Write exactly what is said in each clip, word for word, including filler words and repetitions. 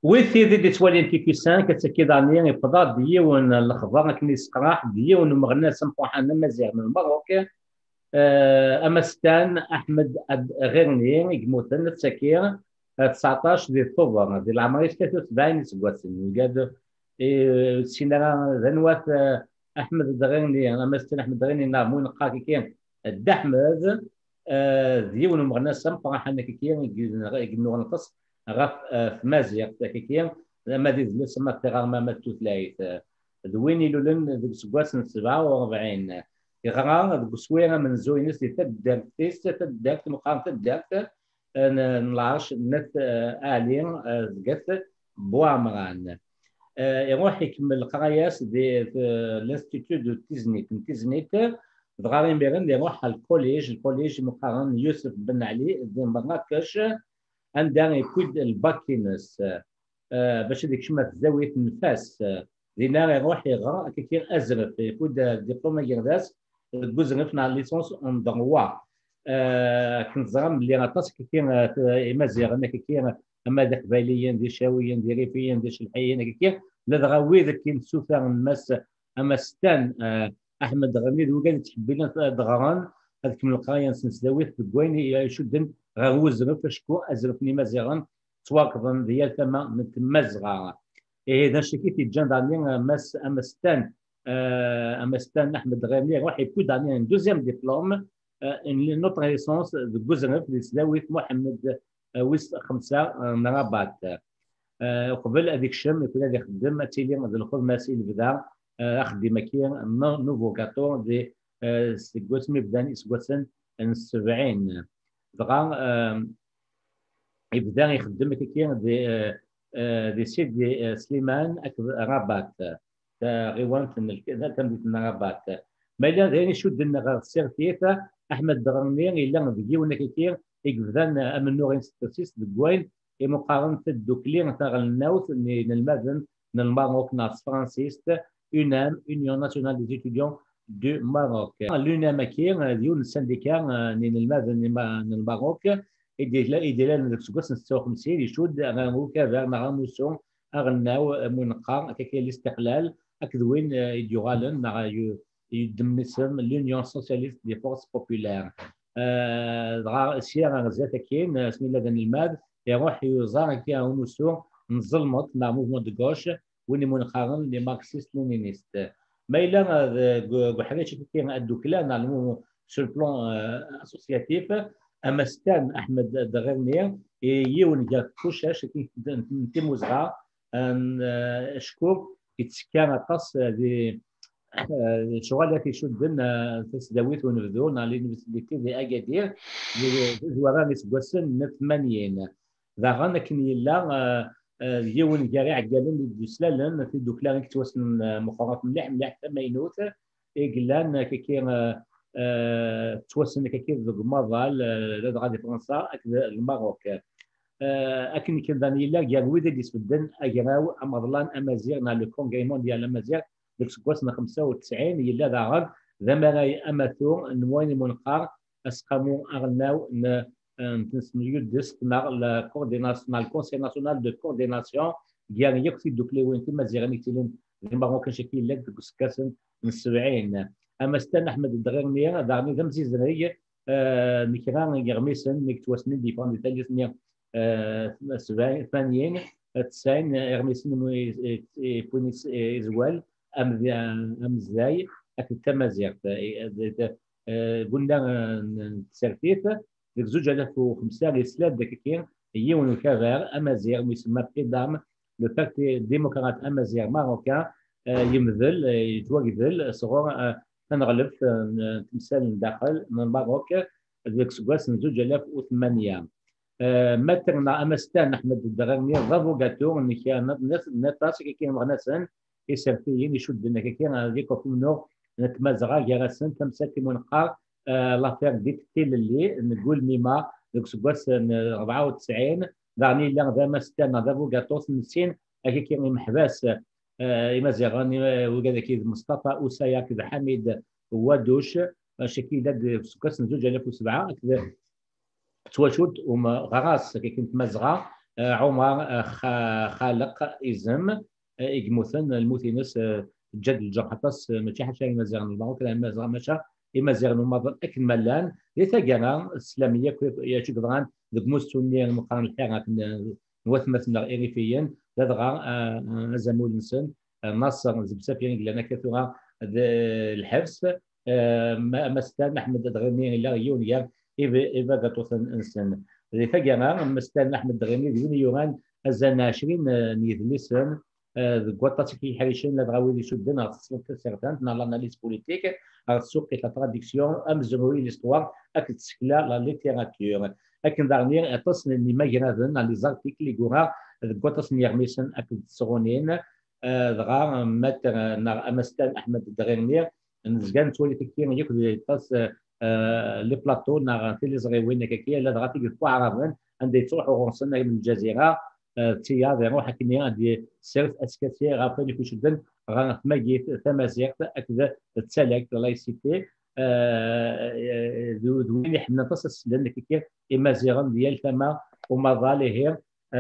وثيدي دي توالين تيكيسان كتاكيدانيا يبدا ديون الخضر كني سقراح ديون مغنى سمحوحنا مزيغ من المغرب. آه، أمستان أحمد غيرني يموتن تسكير تسعطاش دي أكتوبر دي العمرية ثلاثة وسبعين سكواتن قاد سينا ذنوات أحمد غيرني أمستان أحمد غيرني نامون نقاكي كيم الدحمد ديون مغنى سمح راح كيم يقنو نقص غاف في مازيغ كيم لما دي لسما تغار ما ماتو ثلاث دويني لولن ذي سكواتن سبعة وأربعين غرا بسويره من زوينس تدرت تيس تدرت مقام تدرت نلعش نت الين زقت بوامران يروح يكمل قراياس دي الانستيتوت دو تيزنيت تيزنيت دغارين بيرن يروح الكوليج الكوليج مقارن يوسف بن علي دي مراكش عندها يكود الباكينس باش ديك شمات زاويه النفاس دينا يروح يغرا كثير ازرق يكود دبلوم يرداس جزء نفنا ليسونس اون دروا كنت زعما بلي غاطاس كثير مازيغ انا كثير اما داك باليين دي شاويين دي ريفيين دي شلحيين كثير لا دغاوي ذاك كنسوفر الناس اما ستان احمد غنيد وكان تحبينا دغران هذيك من القرايه نسداوي في الكوين يشدن غاوز رف شكو ازرفني مازيغان تواكضن ديال ثما متمزغه ايه هذا الشيء كي تجان دانيا مس اما ستان أمستان أحمد غاملي راح يكون داني ان دوزيام ديبلوم ان نوتر ليسونس دو جوزنف لسلاويت محمد ويس خمسة مرابط قبل هذيك الشم يكون هذا يخدم تيلي هذا الخدمة سيل بدا أخدم كي نوفو كاتور دي سكوتمي بداني سكوتسن سبعين دغا يبدا يخدم كي دي دي سيدي سليمان رابط غيوان في كذا كان في النغابات ما إلا ذاني شو دنا غير السيرتيفا أحمد درني إلا فيديو كثير يقفزان أمنو غير ستاسيس دقوين مقارنة الدوكلين تاع الناوث من المدن من الماروك ناس فرانسيست يونام يونيون ناسيونال دي ستوديون دو ماروك لونام كاين ديال السانديكا من المدن من الماروك يدير يدير لنا سكوس ستة وخمسين يشود غير كذا مع موسون أغناو منقار كاين الاستقلال أكدوين يديوغالن مع يدم اسم لونيون سوسياليست دي فورس بوبولير دغا سير غزات كاين سمي الله ذن الماد يروح يزار كي موسون نظلمت مع موفمون دو غوش وين منقارن لي ماركسيست لينينيست ما إلا بحريش كاين الدوكلان على المو سور بلون اسوسياتيف اما ستان احمد دغرني يون جا كوشاش كي تيموزغا شكوك يتسكان قص دي الشغل اللي يشدن في سداويت ونبذو على اليونيفرسيتي دي اكادير زوارا نسبوسن ثمانين ذا غانا كني لا يون جاري عقالن ديسلالن في دوكلان كتوسن مخرط مليح مليح تما ينوت يقلان كيكي توسن كيكي ذوك ماضال لا غادي فرنسا الماروك أكن كنداني لا جاويد اللي سبدن أجراو أمرلان أمازيغ نا لو كونغريمون ديال أمازيغ ديك سكواسنا خمسة وتسعين يلا ذا غاد ذا مراي أماثو نوين منقار أسقامو أغناو نتنسميو ديسك مع الكورديناسيون مع الكونسي ناسيونال دو كورديناسيون ديال يكفي دوك لي وين تما زيغاني تيلين الماروك كان شكل لك دوك سكاسن من سبعين أما ستان أحمد الدغرني دارني ذم زيزنية نكران يغميسن نك توسني ديفان دي تاليسنيا سبعين ثانيين تسعين إغميسين بونيس إزوال أم أم زاي أكيد تمازيغ قلنا تسرتيف ديك زوج آلاف وخمسة لسلات داك كاين يون كافير أمازيغ يسمى بيدام لو بارتي ديموقراط أمازيغ ماروكان يمذل يتواجدل صغور تنغلب تمثال داخل من الماروك ديك سكواس زوج آلاف وثمانية مثلا أمستان أحمد الدغرني ضافوغاتو نكان نتاس كاين مغناسن يسرتيين يشدنا كاين ديك فمنو نتمازغا جراسن تمسك منقار لافير ديك تيل اللي نقول ميما ديك سكواس أربعة وتسعين دارني لا ذا مستان ضافوغاتو سنسين كاين محباس إمازيغاني وكذا مصطفى أوسايا كذا حميد ودوش شكل داد سكاس زوج آلاف وسبعة كذا تواشد وما غراس كي كنت مزغا عمر خالق إزم إجموثن الموثنس جد الجرحطس ماشي حتى مازال المغرب كلام مازال ماشا مازال نمض أكملان لتجانا الإسلامية يا شكرا ذك مستوني المقارن الحياة نوثمثنا إريفيا لدغا زمول نسن نصر زبسافين لنا كثرة الحبس مستان أحمد دغني لا يونيا إذا قطوثن إنسان لتجانا مستان أحمد دغني يونيوان أزان عشرين نيذلسن غواتاتيكي حريشين لا دغاوي سودان غتصل كسرتان نا لاناليز بوليتيك غتسوق لا تراديكسيون امزروي ليستوار اك تسكلا لا ليتيراتور لكن دارني اتصل اللي ما جرادن لي زارتيكل غورا غواتاس نيرميسن اك تسغونين دغا مات نا امستان احمد الدغيرني نزكان تولي تكتير ياك تاس لي بلاطو نا تيلي زغيوين كاكيا لا دغا تيجي فوا عربان عندي تروحوا غونسنا من الجزيره تيا روح كنيا دي سيرف اسكاسي غافل في شدن غا تماجي ثمازيق اكذا تسالك لايسيتي ذو ذوين حنا تصص لان كيكير امازيغان ديال ثما وما ظاليه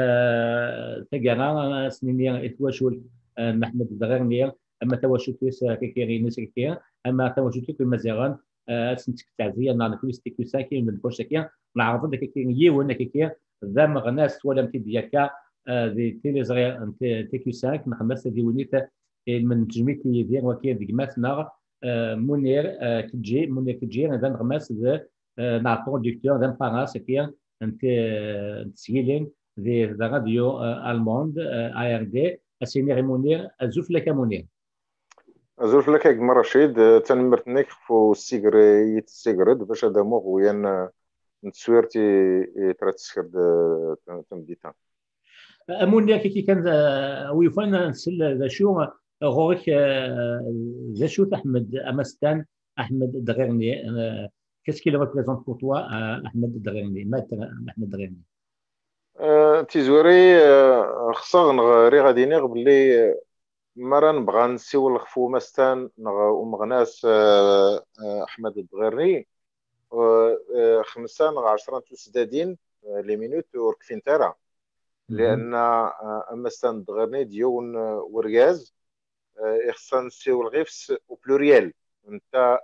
تقرا سنين اتواشول محمد الدغيرني اما تواشل كيس كيكيري نسكير اما تواشل كيك المازيغان سنتك تعزيه نان كويستيكو ساكي من بوشكيا نعرف داك كيكير ولا كيكير ذا مغناس ولا متديكا دي تيليزغير تيكيو خمسة نخمس ديونيت من تجميت يدير وكيل ديكماتنا منير كتجي منير كتجي هذا نغمس ذا نا برودكتور ذا باراس كيا انت تسيلين ذي ذا راديو الموند اي ار دي اسينير منير ازوف لك منير ازوف لك كما رشيد تنمرتنيك فو السيغري يتسيغرد باش هذا مو ويان نتسويرتي تراتسكرد تمديتان امون كي كان ويفان نسل ذا شو غورك ذا شو احمد امستان احمد الدغيرني كيس كي ريبريزونت بور توا احمد الدغيرني مات احمد الدغيرني تيزوري خصنا نغري غادي نغ بلي مرة نبغى نسيول خفو مستان ومغناس احمد الدغيرني خمسة نغ عشرة تسدادين لي مينوت وركفين ترى لان امستان الدغيرني ديون ورغاز خصنا نسيو الغيفس او بلوريال انت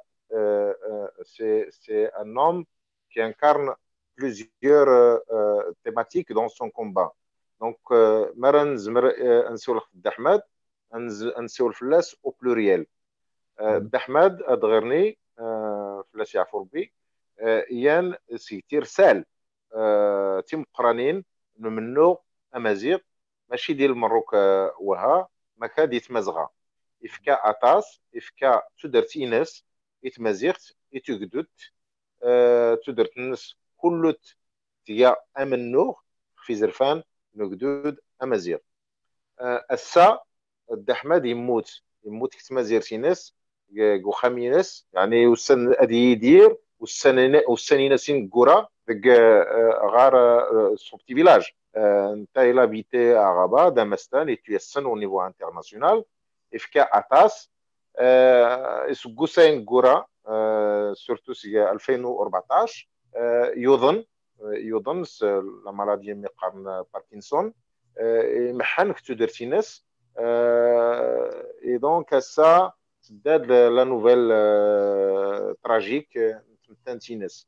سي سي ان نوم كي انكارن plusieurs euh, thématiques dans son combat. Donc, مرة نزمر نسولف الدحمد نسولف فلاس au pluriel. الدحمد أدغرني فلاس يعفر بي يان سيتير سال تيم قرانين منو أمازيغ ماشي ديال المروك وها ما كاد يتمزغا إفكا أطاس إفكا تدرت إنس يتمازيغت يتقدت تدرت الناس كلت تيا أمنوغ في زرفان نقدود أمازيغ السا الدحمد يموت يموت كتمازيغ سيناس قو خاميناس يعني والسن أدي يدير والسنين والسنيناسين قرا دق غار سون بتي فيلاج نتا إلا بيتي أغابا دامستان يتيسن au niveau international إفكا أطاس يسقو سين قرا سورتو سي ألفين وأربعطاش يظن يظن لا مالادي ميقارن باركنسون محن كتو درتي ناس اي دونك سا تداد لا نوفيل تراجيك تمتانتي ناس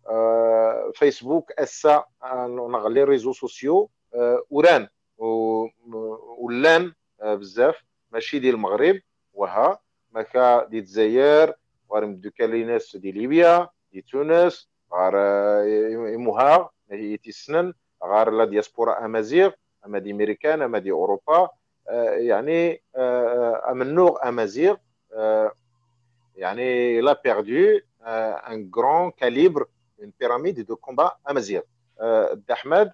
فيسبوك اسا نغلي ريزو سوسيو وران ولان بزاف ماشي ديال المغرب وها ماكا دي الجزائر ورمدو كالي ناس دي ليبيا دي تونس غار يموها يتسنن غار لا دياسبورا امازيغ اما دي امريكان اما دي اوروبا يعني امنوغ امازيغ يعني لا بيردو ان غران كاليبر اون بيراميد دو كومبا امازيغ الدحمد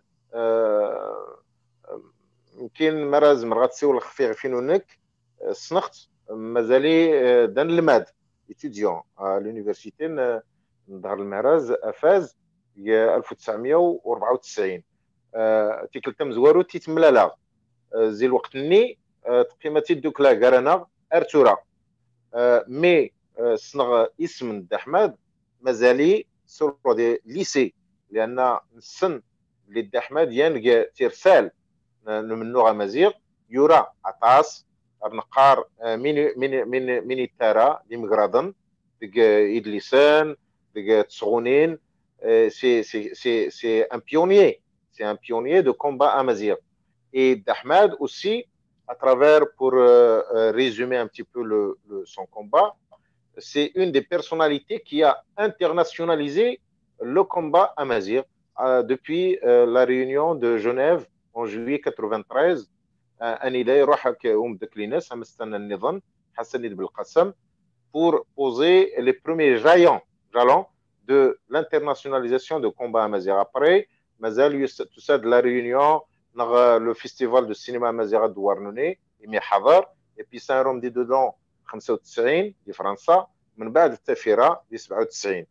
يمكن مراز مرات سيول خفيغ فين ونك صنخت مازالي دان الماد étudiant à l'université نظهر المعراز افاز ألف وتسعمية وأربعة وتسعين تيكلتم زوارو تيتملالا زي الوقت ني تقيمتي دوك لا قرانا ارتورا مي صنغ اسم الدحمد مازالي سور دي ليسي لان السن اللي دحمد ينقى ترسال من نوع مزيغ يورا عطاس نقار من من من من التارا دي مقراضن ديك إدليسان ديك تسغونين سي سي سي سي ان بيونيer c'est un pionnier de combat amazigh. Et Dahmad aussi, à travers, pour euh, résumer un petit peu le, le, son combat, c'est une des personnalités qui a internationalisé le combat amazigh euh, depuis euh, la réunion de Genève en juillet quatre-vingt-treize. أن إذا يروح ومدك لناس مستنى النظام حسن بالقسم pour poser les premiers jalons, jalons de l'internationalisation de combat amazigh. Après, مازال تساد la réunion le festival de cinéma amazigh de Douarnenez يمي حضر et puis سانروم دي دودون خمسة وتسعين دي فرنسا من بعد التفيرة دي سبعة وتسعين.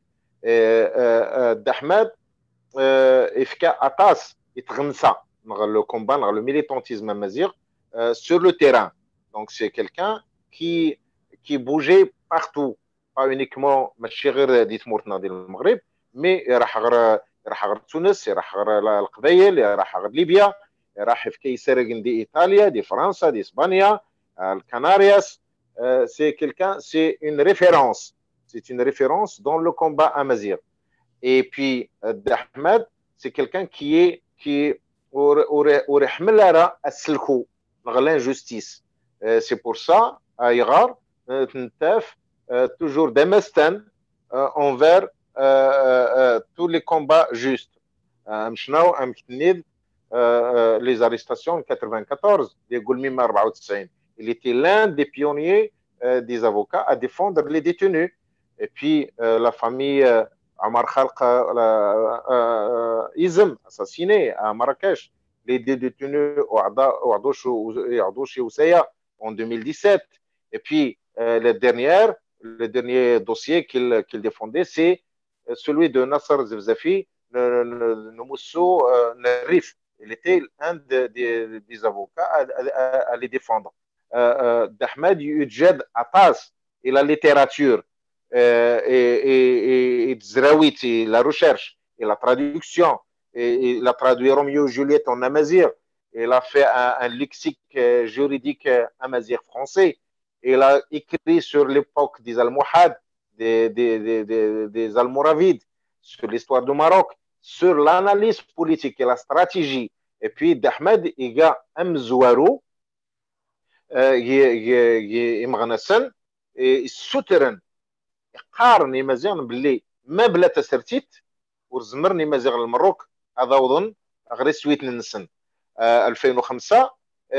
دحمد إفكا أطاس يتغمسا le combat, le militantisme amazigh euh, sur le terrain. Donc c'est quelqu'un qui qui bougeait partout, pas uniquement ماشي غير ديت مورتنا ديال المغرب مي راح غير راح غير تونس راح غير القبائل راح غير ليبيا راح في كيسرق دي ايطاليا دي فرنسا دي اسبانيا الكنارياس. C'est quelqu'un, c'est une référence, c'est une référence dans le combat amazigh. Et puis Dahmad, c'est quelqu'un qui est qui aurait حمل السلكو l'injustice. C'est pour ça à Irar تنتف toujours دمستن envers tous les combats justes. مشناو ام كتنيد les arrestations en quatre-vingt-quatorze ديال قولميم أربعة وتسعين. Il était l'un des pionniers euh, des avocats à défendre les détenus. Et puis euh, la famille euh, Amar Khalq euh, Izm, assassiné à Marrakech. Les deux détenus Ouardouchi Oussaya en deux mille dix-sept. Et puis euh, le, dernier, le dernier dossier qu'il qu'il défendait, c'est celui de Nasser Zevzafi, Nomousso Nerif. Il était un de, de, des avocats à, à, à les défendre. Dahmad يوجد عطاس الى الليتيراتور et Zraoui, la recherche et la traduction. Et il a traduit Roméo et Juliette en amazigh. Il a fait un, un lexique juridique amazigh français. Il a écrit sur l'époque des Almohades, des, des, des, des, des Almoravides, sur l'histoire du Maroc, sur l'analyse politique et la stratégie. Et puis Dahmad, il y a un Zouarou, يمغنسن السوترن يقارني مزيان باللي ما بلا تسرتيت ورزمرني مزيان المروك هذا وظن غير سويت ننسن ألفين وخمسة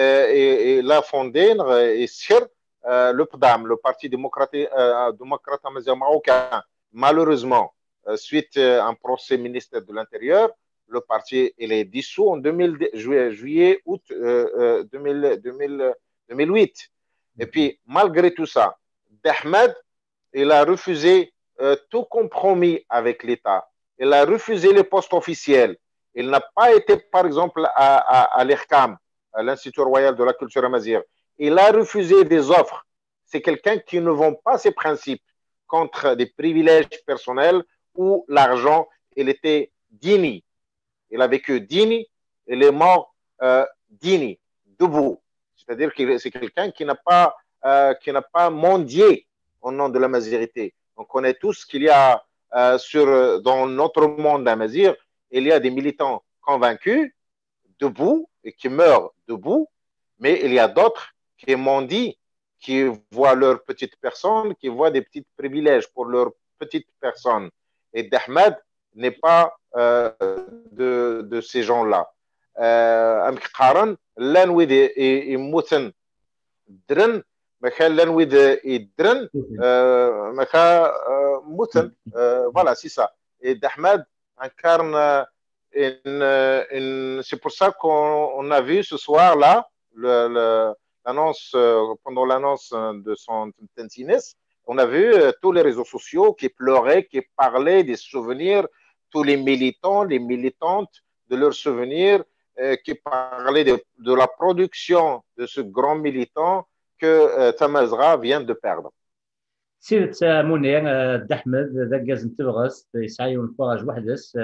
لا فوندين يسير لو بضام لو بارتي ديمقراطي ديمقراطي مزيان ماروكان. malheureusement suite à un procès ministère de l'intérieur le parti il est dissous en deux mille juillet juillet août deux mille deux mille deux mille huit. Et puis, malgré tout ça, Dahmad, il a refusé euh, tout compromis avec l'État. Il a refusé les postes officiels. Il n'a pas été, par exemple, à, à, à l'I R C A M, à l'Institut Royal de la Culture Amazigh. Il a refusé des offres. C'est quelqu'un qui ne vend pas ses principes contre des privilèges personnels ou l'argent. Il était digne. Il a vécu digne. Il est mort euh, digne, debout. C'est-à-dire que c'est quelqu'un qui n'a pas, euh, qui n'a pas mendié au nom de la mazirité. On connaît tous qu'il y a euh, sur, dans notre monde amazigh, il y a des militants convaincus, debout, et qui meurent debout, mais il y a d'autres qui mendient, qui voient leur petite personne, qui voient des petits privilèges pour leur petite personne. Et Dahmad n'est pas euh, de, de ces gens-là. أم كقارن لان ويد يموتن درن ما كان لان ويد يدرن ما كان موتن فوالا سي سا. Et Dahmad incarne une, une c'est pour ça qu'on a vu ce soir là l'annonce pendant l'annonce de son Tentines, on a vu tous les réseaux sociaux qui pleuraient, qui parlaient des souvenirs, tous les militants, les militantes de leurs souvenirs, qui parlait de, de la production de ce grand militant que euh, Tamazgha vient de perdre. سيرة منير دحمد ذا كاز نتبغس يسعى ونفرج وحدس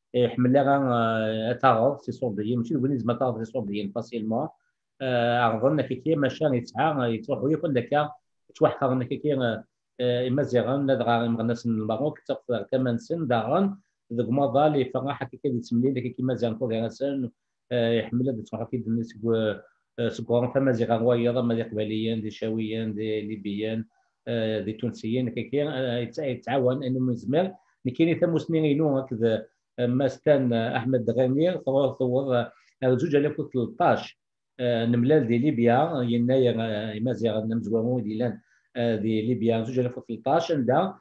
يحمل لها تعرض سي صوبيين ماشي نقول زعما تعرض سي صوبيين فاسيلمون اظن كي ماشان يتسعى يتروح ويكون داك توحر كي اما زيغان دغا مغناس المغرب تقدر كمان سن داغن ذوك ماضا اللي فرح كي كيتسمي داك كيما زيان كوريراسن يحمل هذا تروح كي الناس سكورون فما زيغان وايضا ما دي قبليين دي شاويين دي ليبيين دي تونسيين كي يتعاون انه مزمر كاين ثم سنين هكذا ماستان احمد غنير ثور ثور زوج ألف وثلاثطاش نملال دي ليبيا يناير مازيغ نمزوامو ديلان دي ليبيا زوج ألف وثلاثطاش عندها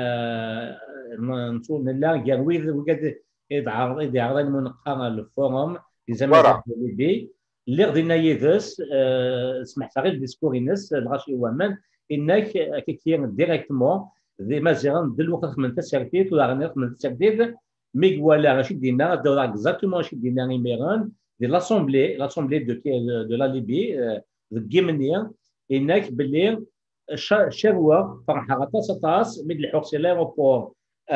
نصور نلا كارويد وقاد يدعرض يدعرض المنقى الفورم دي زمان ليبي اللي غدينا يدس سمحت غير ديسكورينس الغاشي ومان انك كيكير ديريكتومون دي مازيغ دلوقت من تسرتيت ولا غنير من تسرتيت مي ولا رشي دينا دورا اكزاكتومون شي دينا نيميران دي لاسومبلي لاسومبلي دو دو لا ليبي دو كيمنيا انك بلي شروه فرح غطاس طاس مد الحوكسي لايروبور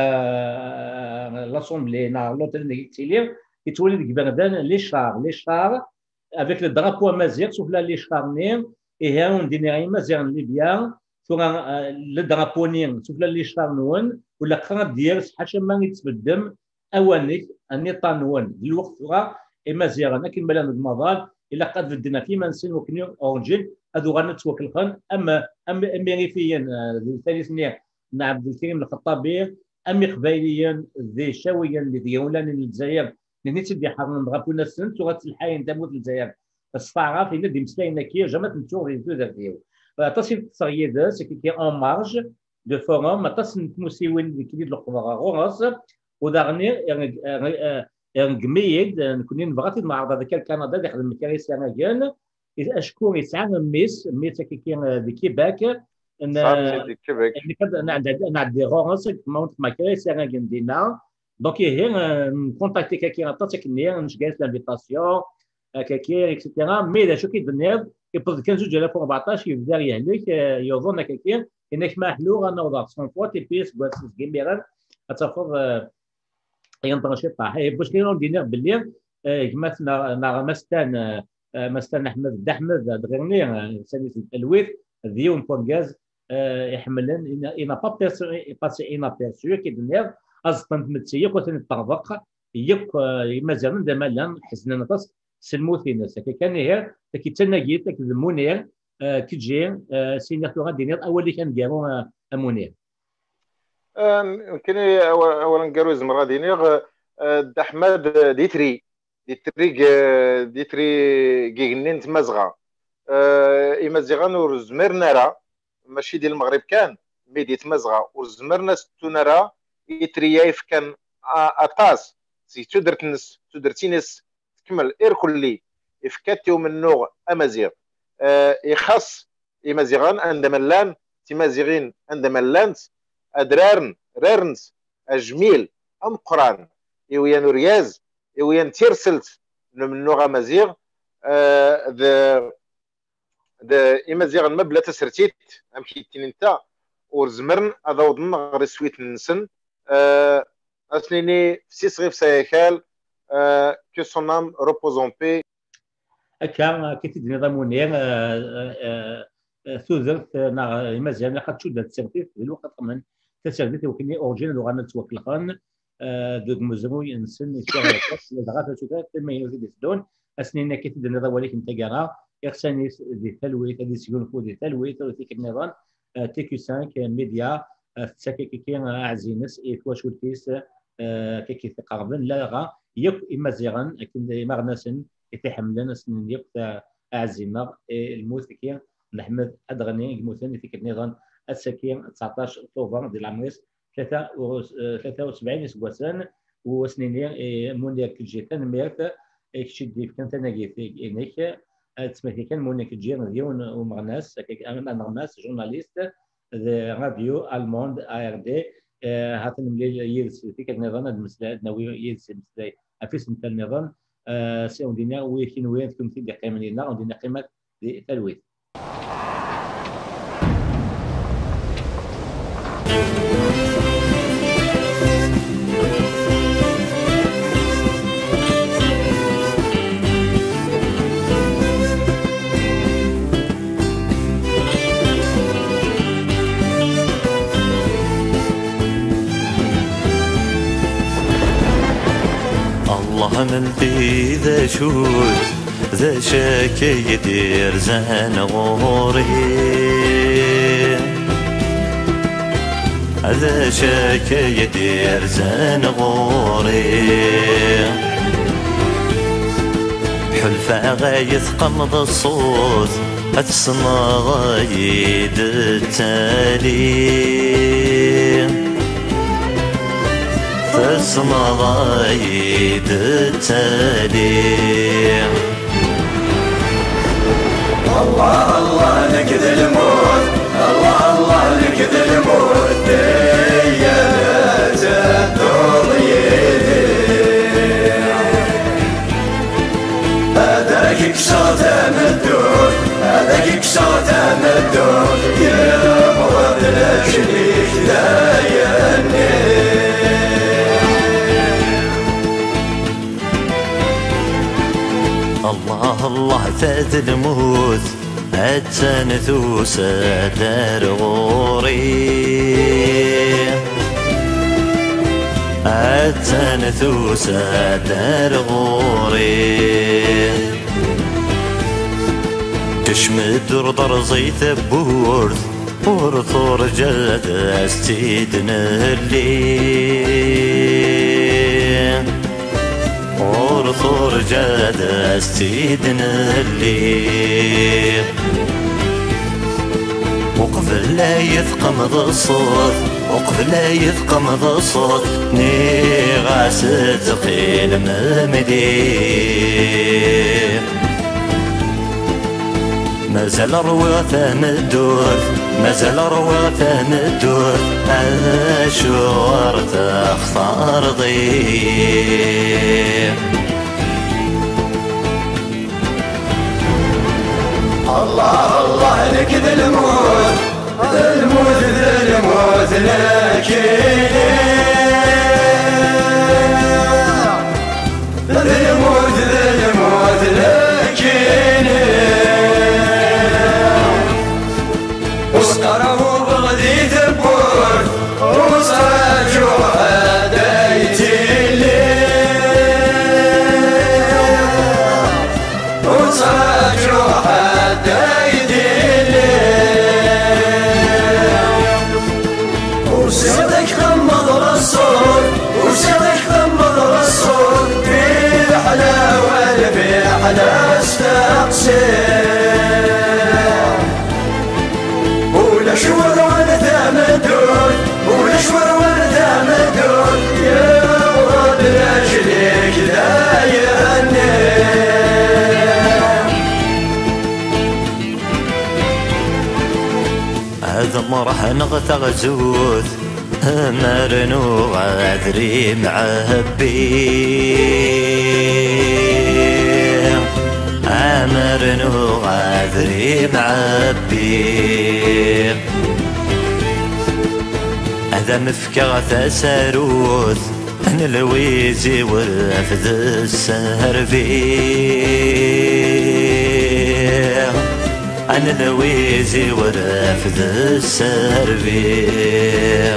لاسومبلي نهار لوتيل نيكتيلير يتولد كبردان لي شار لي شار افيك لو درابو مازيغ سوف لا لي شار نير اي هاون دينا مازيغ ليبيا ثورا لو درابو نير سوف لا لي شار نون ولا قراب ديال حاشا ما يتبدم اوانيك النيطان نون الوقت ثورا اما زيغنا كيما لا المظال الا قد بدنا في منسن وكنيو اورجين هذو غنتوكل خن اما اما امريكيين الثالث نير مع عبد الكريم الخطابي امي قبايليين ذي شاويين اللي ديالنا الجزائر اللي تدي حرن بغابو نسن تغت الحين تموت الجزائر الصعرف اللي دي مسلاينا كي جامات نتو في دو ديو تصير تصريد سكي كي ان مارج دو فورم ما تصن مسيوين اللي كيدير القبره غوراس ودغني يعني يعني جميد نكونين نبغى نعرض هذاك كندا اللي خدم كاريس سنغال اشكون يسعى ميس ميس كي دي كيباك ان دي كيباك انا عندي عندي غوراس ماونت ما كاريس سنغال دينا دونك هي نكونتاكتي كاكي نعطيك نير نجلس لانفيتاسيون كاكي اكسيتيرا مي اذا شو كيدنير يبقى كان زوج ألف وأربعطاش يبدا يهلك يظن كاكي انك محلو انا وضع سون فوت بيس بواس كيميران اتفض ينطرشي طاح باش كاين دينير باللي كما نا مستان مستان احمد احمد دغيرني سادس التلويث ديون بونغاز يحملن انا با باسي انا بيرسو كيدنير اصلا متسيق وتنطبق يك مازال من دمالا حسنا نطس سلموثي ناس كان هي كيتناجيت المنير كتجي سيناتورا دينير اول اللي كان ديالو المنير يمكن اولا قالوا زمرا دينير احمد ديتري ديتري ديتري كيغنين تمازغا ايمازيغان ورزمر نارا ماشي ديال المغرب كان مي ديت مازغا ورزمرنا ستونارا يتريايف كان اطاس سي تدرت نس تدرتي نس تكمل اير كلي افكاتيو من نوع امازيغ يخص ايمازيغان عندما لان تيمازيغين عندما لانت ادرارن رارنس اجميل ام قران ايويان رياز ايويان تيرسلت من نوع امازيغ ذا ذا ايمازيغ المبلة تسرتيت ام كيتين انت ورزمرن هذا وضن غير سويت نسن اسنيني في صغيف سايكال كو سون نام روبوزون بي كان كيتد نظام منير ثوزرت نا مازال قد تشد التسرتيت في الوقت كمان تسرتيت وكني اورجين لو غانا توكل خان دوك مزمو ينسن يشتغل دغات تشوفات ما ينوزي دون اسنينا كيتد نظام ولكن تقرا يخصني دي ثلويت دي سيون فو دي ثلويت وتيك النظام تي كيو خمسة ميديا تساكي كي عزينس اي واش ولتيس كي كي تقربن لا غا يك مازيغان لكن ما غناسن يتحملن سن يك عزيمه الموت كي نحمد ادغني الموثن في النظام السكين تسعطاش اكتوبر ديال العمريس ثلاثة وسبعين سكواسان وسنين مونيا كجيتان ميرت كشدي كان تناقي انك تسمى كان مونيا كجي ديون ومغناس انا مغناس جورناليست راديو الموند اي ار دي هاتن ملي يلس في النظام المسلا ناوي يلس المسلا افيس مثل النظام سي اون دينا وين وين كنت دي قيمه لنا اون دينا قيمه تلويث من دي ذا شوت ذا شاكي يدير زان غوري ذا شاكي يدير زان غوري حلفة غايث قمض الصوت أتسمى غايد التالي تسمى غايد التالي الله الله لك ذا الموت الله الله لك ذا الموت ديانات الدنيا هذاك كسرت مدود هذاك كسرت مدود يا مراد لشريك لا يني الله الله فات الموت التنثوس دار غوري التنثوس دار غوري تشمد دردر زيت بورد ورثور جلد استيدنا اللي ورثور جلد استيدنا اللي وقف لا يثقمض الصوت وقف لا يثقمض الصوت نيغاس تقيل ممدي مازال رواثة مدور مازال رواثة مدور أشوار تختار ضيق الله الله لك ذا الموت ذا الموت ذا الموت لكن ذا الموت ذا الموت لكن وسقره بغدي ثبور وسراجو هدايتي الليل وسراجو هدايتي الليل وسيدك غمض الصوت وسيدك غمض الصوت في الحلاوة في حلا استقسم ولا شور ولا ثمدون ولا شور ولا ثمدون يا ورد لاجلك لا يهني هذا مرح نغتغ زوث مرنو عذري معبي مرنو عذري معبي هذا مفكغ تساروث أنا الويزي ورفد السهر فيه أنا الويزي ورفد السهر فيه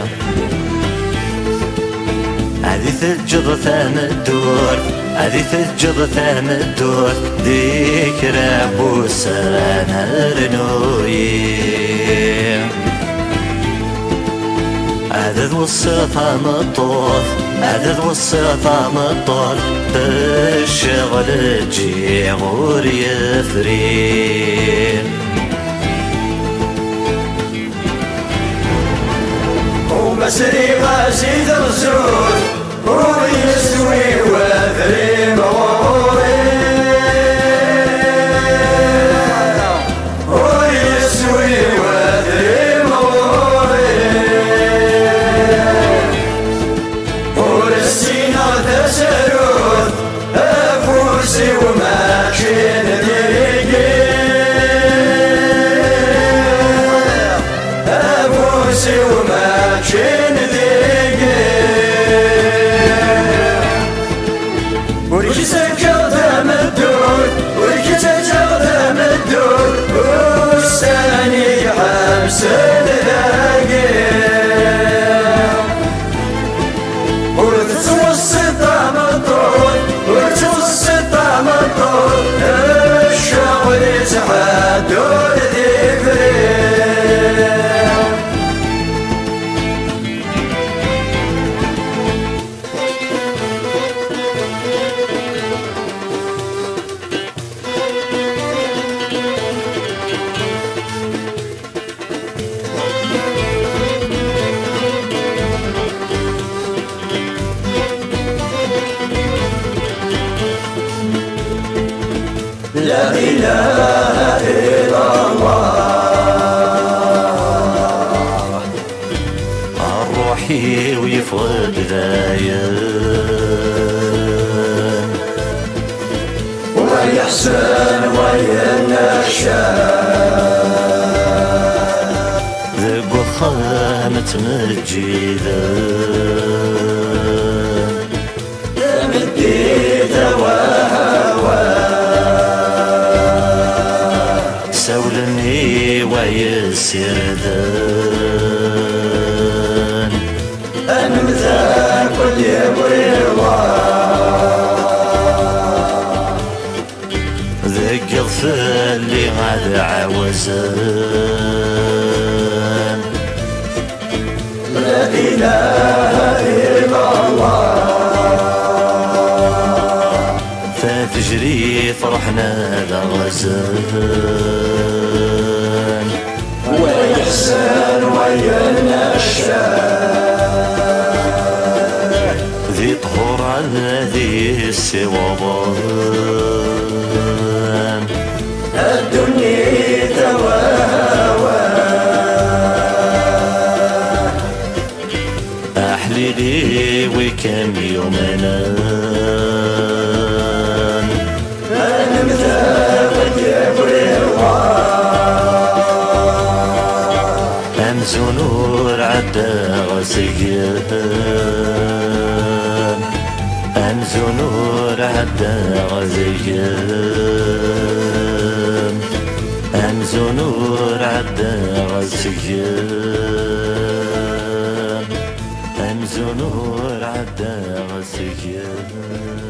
هذي تجد ثام الدور هذي تجد ثام الدور ديك رابو سانا رنوي عدد والصفا مطوط عدد والصفا مطوط بالشغل تجي غور يفرين ومسري غازي درزود ويسوي وذري مغوري ويسوي وذري مغوري ورسينا تسرود أفوسي وماكين ديقي أفوسي وماكين ديقي وركزك قدام الدور وركزك قدام الدور والثاني حبس اللاقي ورث وسط مطول إله إلا الله. روحي ويفقد ذاين ويحسن وينشأ ذق وخامة مجيذان تمديد وهوى سولني ويسير ذان أنذا كل يبري ذق الظل اللي غاد عوزان لا إله إلا الله. فتجري فرحنا ذا غزان ويحسن وينشأ ذي طهور على ذي السوابان الدنيا تواوى أحليلي وكم يومنا أنا مثابت يبري أمز نور عدا غزيان أمز نور عدا غزيان أمز نور عدا غزيان أمز نور عدا غزيان